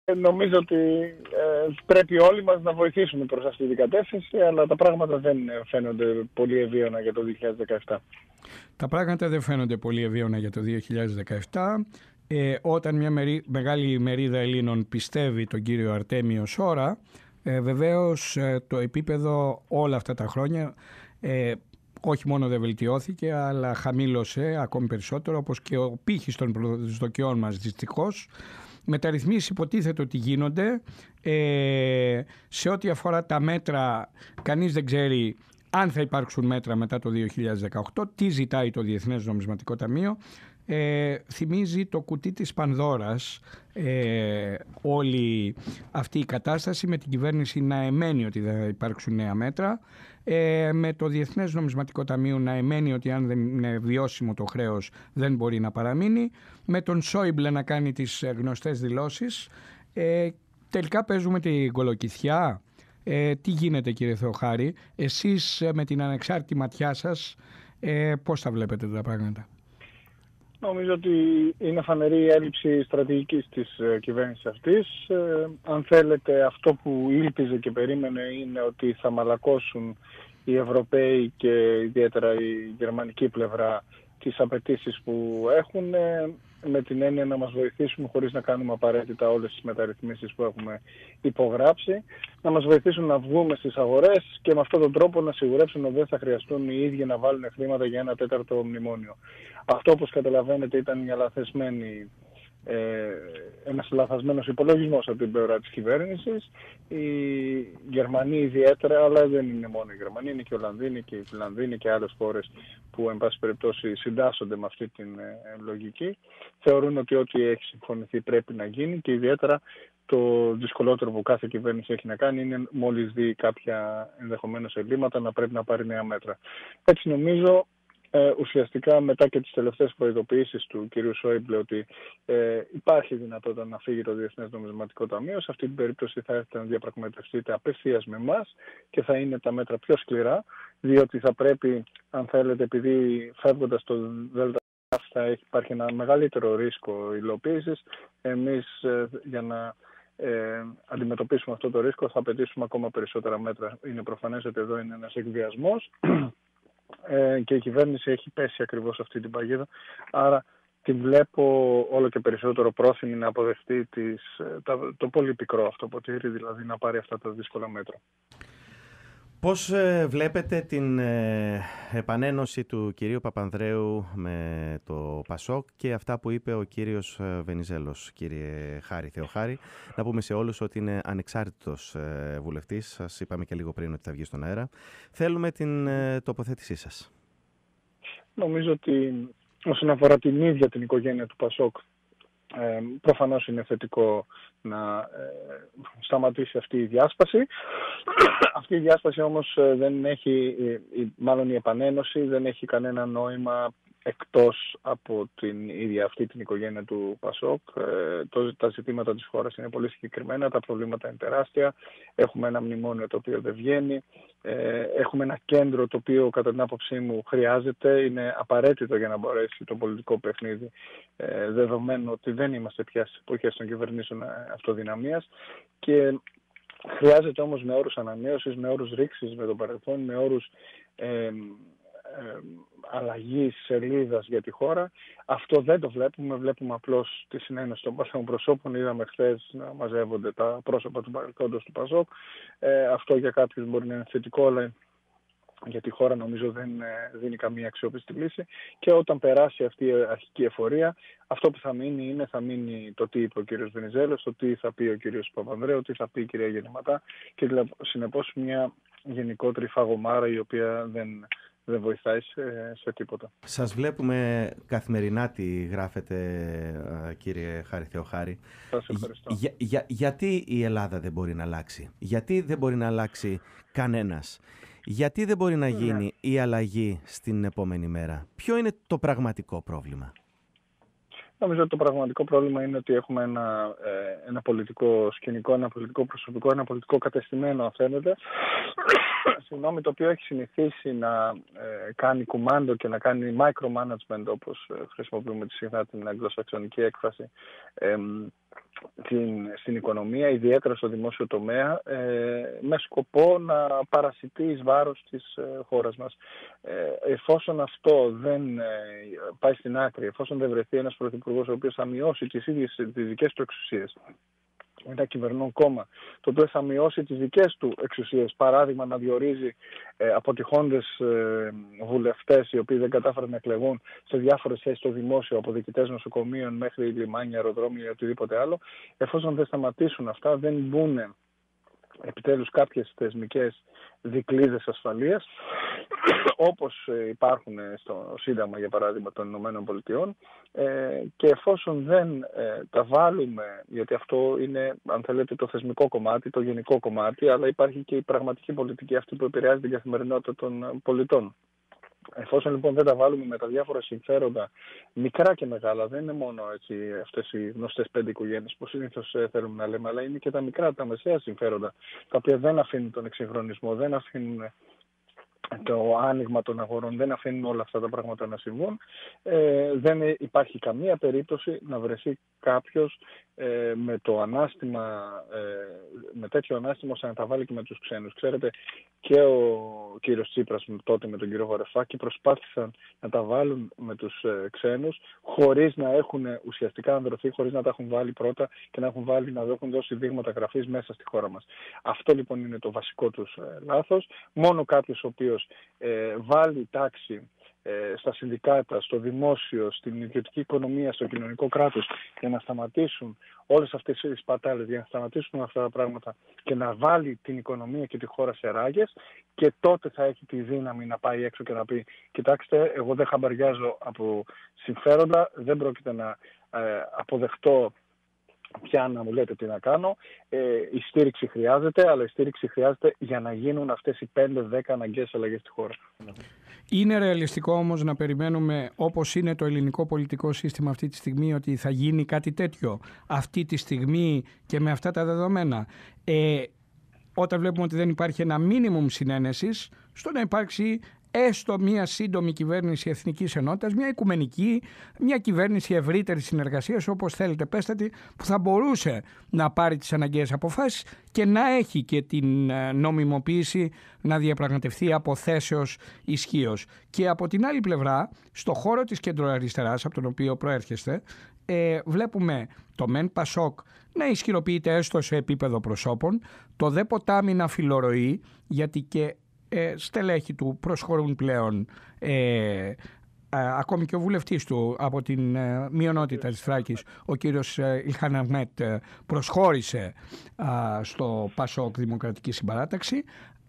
Νομίζω ότι πρέπει όλοι μας να βοηθήσουμε προς αυτή την κατεύθυνση, αλλά τα πράγματα δεν φαίνονται πολύ ευίωνα για το 2017. Τα πράγματα δεν φαίνονται πολύ ευίωνα για το 2017. Όταν μια μεγάλη μερίδα Ελλήνων πιστεύει τον κύριο Αρτέμιο Σόρα, βεβαίως το επίπεδο όλα αυτά τα χρόνια όχι μόνο δεν βελτιώθηκε, αλλά χαμήλωσε ακόμη περισσότερο, όπως και ο πύχης των προσδοκιών μας δυστυχώς. Μεταρρυθμίσεις υποτίθεται ότι γίνονται. Σε ό,τι αφορά τα μέτρα, κανείς δεν ξέρει αν θα υπάρξουν μέτρα μετά το 2018, τι ζητάει το Διεθνές Νομισματικό Ταμείο. Θυμίζει το κουτί της Πανδώρας όλη αυτή η κατάσταση, με την κυβέρνηση να εμένει ότι δεν θα υπάρξουν νέα μέτρα, με το Διεθνές Νομισματικό Ταμείο να εμένει ότι αν δεν είναι βιώσιμο το χρέος δεν μπορεί να παραμείνει, με τον Σόιμπλε να κάνει τις γνωστές δηλώσεις. Τελικά παίζουμε την κολοκυθιά. Τι γίνεται, κύριε Θεοχάρη, εσείς με την ανεξάρτητη ματιά σας πώς τα βλέπετε τα πράγματα? Νομίζω ότι είναι φανερή η έλλειψη στρατηγικής της κυβέρνησης αυτής. Αν θέλετε, αυτό που ήλπιζε και περίμενε είναι ότι θα μαλακώσουν οι Ευρωπαίοι και ιδιαίτερα η γερμανική πλευρά τις απαιτήσεις που έχουν, με την έννοια να μας βοηθήσουν χωρίς να κάνουμε απαραίτητα όλες τις μεταρρυθμίσεις που έχουμε υπογράψει, να μας βοηθήσουν να βγούμε στις αγορές και με αυτόν τον τρόπο να σιγουρεύσουν ότι δεν θα χρειαστούν οι ίδιοι να βάλουν χρήματα για ένα τέταρτο μνημόνιο. Αυτό, όπως καταλαβαίνετε, ήταν μια λαθασμένη, ένας λαθασμένος υπολογισμός από την πλευρά της κυβέρνησης. Οι Γερμανοί ιδιαίτερα, αλλά δεν είναι μόνο οι Γερμανοί, είναι και οι Ολλανδοί, είναι και οι Φιλανδοί, είναι και άλλες χώρες που εν πάση περιπτώσει συντάσσονται με αυτή την λογική. Θεωρούν ότι ό,τι έχει συμφωνηθεί πρέπει να γίνει και ιδιαίτερα το δυσκολότερο που κάθε κυβέρνηση έχει να κάνει είναι μόλις δει κάποια ενδεχομένως ελλείμματα να πρέπει να πάρει νέα μέτρα. Έτσι νομίζω, ουσιαστικά μετά και τις τελευταίες προειδοποιήσεις του κ. Σόιμπλε ότι υπάρχει δυνατότητα να φύγει το Διεθνές Νομισματικό Ταμείο, σε αυτή την περίπτωση θα έρθει να διαπραγματευτείτε απευθείας με εμάς και θα είναι τα μέτρα πιο σκληρά, διότι θα πρέπει, αν θέλετε, επειδή φεύγοντας το ΔΕΛΤΑ θα υπάρχει ένα μεγαλύτερο ρίσκο υλοποίησης, εμείς για να αντιμετωπίσουμε αυτό το ρίσκο θα απαιτήσουμε ακόμα περισσότερα μέτρα. Είναι προφανές ότι εδώ είναι ένας εκβιασμός και η κυβέρνηση έχει πέσει ακριβώς σε αυτή την παγίδα, άρα την βλέπω όλο και περισσότερο πρόθυμη να αποδεχτεί το πολύ πικρό αυτό ποτήρι, δηλαδή να πάρει αυτά τα δύσκολα μέτρα. Πώς βλέπετε την επανένωση του κυρίου Παπανδρέου με το ΠΑΣΟΚ και αυτά που είπε ο κύριος Βενιζέλος, κύριε Χάρη Θεοχάρη? Να πούμε σε όλους ότι είναι ανεξάρτητος βουλευτής, σας είπαμε και λίγο πριν ότι θα βγει στον αέρα. Θέλουμε την τοποθέτησή σας. Νομίζω ότι όσον αφορά την ίδια την οικογένεια του ΠΑΣΟΚ, προφανώς είναι θετικό να σταματήσει αυτή η διάσπαση. Αυτή η διάσπαση όμως δεν έχει, μάλλον η επανένωση δεν έχει κανένα νόημα εκτός από την ίδια αυτή την οικογένεια του ΠΑΣΟΚ. Τα ζητήματα της χώρας είναι πολύ συγκεκριμένα, τα προβλήματα είναι τεράστια. Έχουμε ένα μνημόνιο το οποίο δεν βγαίνει. Έχουμε ένα κέντρο το οποίο κατά την άποψή μου χρειάζεται, είναι απαραίτητο για να μπορέσει το πολιτικό παιχνίδι, δεδομένου ότι δεν είμαστε πια στις εποχές των κυβερνήσεων αυτοδυναμίας και χρειάζεται όμως με όρους ανανέωσης, με όρους ρήξης με το παρελθόν, με όρους αλλαγής σελίδας για τη χώρα. Αυτό δεν το βλέπουμε. Βλέπουμε απλώς τη συνένωση των πάσχων προσώπων. Είδαμε χθες να μαζεύονται τα πρόσωπα του παρελθόντος του ΠΑΣΟΚ. Αυτό για κάποιους μπορεί να είναι θετικό, αλλά για τη χώρα νομίζω δεν δίνει καμία αξιόπιστη λύση. Και όταν περάσει αυτή η αρχική εφορία, αυτό που θα μείνει το τι είπε ο κύριος Βενιζέλος, το τι θα πει ο κύριος Παπανδρέου, τι θα πει η κυρία Γεννηματά και συνεπώς μια γενικότερη φαγωμάρα η οποία δεν βοηθάει σε τίποτα. Σας βλέπουμε καθημερινά τι γράφετε, κύριε Χάρη Θεοχάρη. Σας ευχαριστώ. Γιατί η Ελλάδα δεν μπορεί να αλλάξει? Γιατί δεν μπορεί να αλλάξει κανένας? Γιατί δεν μπορεί να γίνει η αλλαγή στην επόμενη μέρα? Ποιο είναι το πραγματικό πρόβλημα? Νομίζω ότι το πραγματικό πρόβλημα είναι ότι έχουμε ένα πολιτικό σκηνικό, ένα πολιτικό προσωπικό, ένα πολιτικό κατεστημένο, αν θέλετε, το οποίο έχει συνηθίσει να κάνει κουμάντο και να κάνει micromanagement, όπως χρησιμοποιούμε συχνά την αγγλοσαξονική έκφραση, στην οικονομία, ιδιαίτερα στο δημόσιο τομέα, με σκοπό να παρασιτεί εις βάρος της χώρας μας. Εφόσον αυτό δεν πάει στην άκρη, εφόσον δεν βρεθεί ένας πρωθυπουργός ο οποίος θα μειώσει τις δικές του εξουσίες, ένα κυβερνών κόμμα το οποίο θα μειώσει τις δικές του εξουσίες, παράδειγμα να διορίζει αποτυχώντες βουλευτές οι οποίοι δεν κατάφεραν να εκλεγούν σε διάφορες θέσεις στο δημόσιο, από διοικητές νοσοκομείων μέχρι λιμάνια, αεροδρόμια ή οτιδήποτε άλλο, εφόσον δεν σταματήσουν αυτά, δεν μπουν επιτέλους κάποιες θεσμικές δικλείδες ασφαλείας, όπως υπάρχουν στο Σύνταγμα, για παράδειγμα, των Ηνωμένων Πολιτειών, και εφόσον δεν τα βάλουμε, γιατί αυτό είναι, αν θέλετε, το θεσμικό κομμάτι, το γενικό κομμάτι, αλλά υπάρχει και η πραγματική πολιτική, αυτή που επηρεάζει την καθημερινότητα των πολιτών. Εφόσον λοιπόν δεν τα βάλουμε με τα διάφορα συμφέροντα, μικρά και μεγάλα, δεν είναι μόνο αυτές οι γνωστές 5 οικογένειες που συνήθως θέλουμε να λέμε, αλλά είναι και τα μικρά, τα μεσαία συμφέροντα, τα οποία δεν αφήνουν τον εξυγχρονισμό, δεν αφήνουν το άνοιγμα των αγορών, δεν αφήνουν όλα αυτά τα πράγματα να συμβούν, δεν υπάρχει καμία περίπτωση να βρεθεί κάποιος με τέτοιο ανάστημα ώστε να τα βάλει και με τους ξένους. Ξέρετε, και ο κύριος Τσίπρας τότε με τον κύριο Βαρουφάκη προσπάθησαν να τα βάλουν με τους ξένους χωρίς να έχουν ουσιαστικά ανδρωθεί, χωρίς να τα έχουν βάλει πρώτα και να έχουν δώσει δείγματα γραφής μέσα στη χώρα μας. Αυτό λοιπόν είναι το βασικό τους λάθος. Μόνο κάποιος ο οποίος βάλει τάξη στα συνδικάτα, στο δημόσιο, στην ιδιωτική οικονομία, στο κοινωνικό κράτος, για να σταματήσουν όλες αυτές τις πατάλες, για να σταματήσουν αυτά τα πράγματα και να βάλει την οικονομία και τη χώρα σε ράγες, και τότε θα έχει τη δύναμη να πάει έξω και να πει: κοιτάξτε, εγώ δεν χαμπαριάζω από συμφέροντα, δεν πρόκειται να αποδεχτώ πια να μου λέτε τι να κάνω. Η στήριξη χρειάζεται, αλλά η στήριξη χρειάζεται για να γίνουν αυτές οι 5-10 αναγκαίες αλλαγές στη χώρα. Είναι ρεαλιστικό όμως να περιμένουμε, όπως είναι το ελληνικό πολιτικό σύστημα αυτή τη στιγμή, ότι θα γίνει κάτι τέτοιο αυτή τη στιγμή και με αυτά τα δεδομένα? Όταν βλέπουμε ότι δεν υπάρχει ένα μίνιμουμ συνένεσης στο να υπάρξει έστω μια σύντομη κυβέρνηση εθνικής ενότητας, μια οικουμενική, μια κυβέρνηση ευρύτερης συνεργασίας, όπως θέλετε πέστε τη, που θα μπορούσε να πάρει τις αναγκαίες αποφάσεις και να έχει και την νομιμοποίηση να διαπραγματευτεί από θέσεως ισχύως. Και από την άλλη πλευρά, στο χώρο της κεντροαριστεράς, από τον οποίο προέρχεστε, βλέπουμε το ΜΕΝ Πασόκ να ισχυροποιείται έστω σε επίπεδο προσώπων, το ΔΕ Ποτάμι να φιλορροεί, γιατί και στελέχη του προσχωρούν πλέον, ακόμη και ο βουλευτής του από την μειονότητα της Θράκης, ο κύριος Ιλχάν Αχμέτ, προσχώρησε στο Πασόκ Δημοκρατική Συμπαράταξη.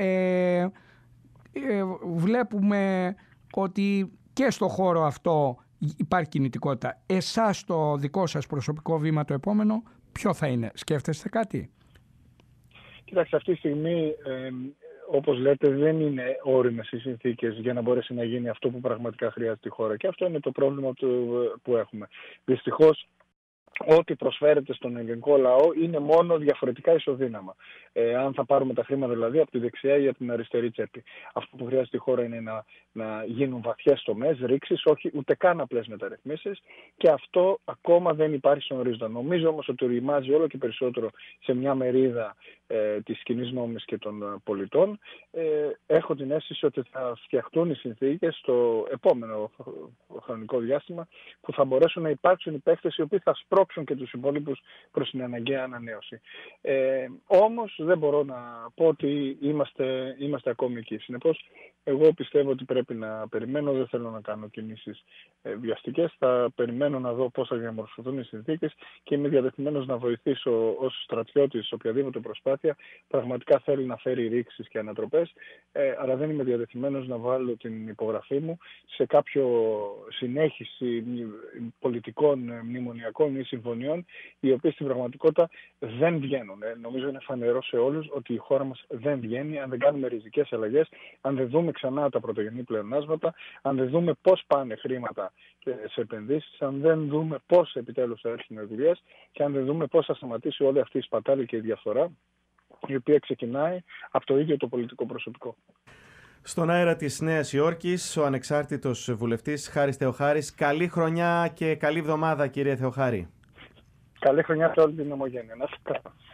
Βλέπουμε ότι και στο χώρο αυτό υπάρχει κινητικότητα. Εσάς το δικό σας προσωπικό βήμα το επόμενο ποιο θα είναι? Σκέφτεστε κάτι? Κοιτάξτε, αυτή τη στιγμή όπως λέτε, δεν είναι όριμες οι συνθήκες για να μπορέσει να γίνει αυτό που πραγματικά χρειάζεται η χώρα. Και αυτό είναι το πρόβλημα που έχουμε. Δυστυχώς, ό,τι προσφέρεται στον ελληνικό λαό είναι μόνο διαφορετικά ισοδύναμα. Αν θα πάρουμε τα χρήματα δηλαδή από τη δεξιά ή από την αριστερή τσέπη. Αυτό που χρειάζεται η χώρα είναι να γίνουν βαθιές τομές, ρήξεις, όχι ούτε καν απλές μεταρρυθμίσεις, και αυτό ακόμα δεν υπάρχει στον ορίζοντα. Νομίζω όμως ότι ρημάζει όλο και περισσότερο σε μια μερίδα της κοινής νόμης και των πολιτών. Έχω την αίσθηση ότι θα φτιαχτούν οι συνθήκες στο επόμενο χρονικό διάστημα που θα μπορέσουν να υπάρξουν οι παίκτες οι οποίοι θα σπρώξουν και τους υπόλοιπους προς την αναγκαία ανανέωση. Όμως δεν μπορώ να πω ότι είμαστε ακόμη εκεί. Συνεπώς, εγώ πιστεύω ότι πρέπει να περιμένω, δεν θέλω να κάνω κινήσεις βιαστικές. Θα περιμένω να δω πώς θα διαμορφωθούν οι συνθήκες και είμαι διατεθειμένος να βοηθήσω ως στρατιώτης οποιαδήποτε προσπάθεια πραγματικά θέλει να φέρει ρήξεις και ανατροπές, αλλά δεν είμαι διατεθειμένος να βάλω την υπογραφή μου σε κάποιο συνέχιση πολιτικών, μνημονιακών ή συμφωνιών, οι οποίες στην πραγματικότητα δεν βγαίνουν. Νομίζω είναι φανερό σε όλους ότι η χώρα μας δεν βγαίνει αν δεν κάνουμε ριζικές αλλαγές, αν δεν δούμε ξανά τα πρωτογενή πλεονάσματα, αν δεν δούμε πώς πάνε χρήματα σε επενδύσεις, αν δεν δούμε πώς επιτέλους θα έρθουν οι δουλειές και αν δεν δούμε πώς θα σταματήσει όλη αυτή η σπατάλη και η διαφθορά, η οποία ξεκινάει από το ίδιο το πολιτικό προσωπικό. Στον αέρα της Νέας Υόρκης, ο ανεξάρτητος βουλευτής Χάρης Θεοχάρης. Καλή χρονιά και καλή εβδομάδα, κύριε Θεοχάρη. Καλή χρονιά σε όλη την ομογένεια. Να είστε καλά.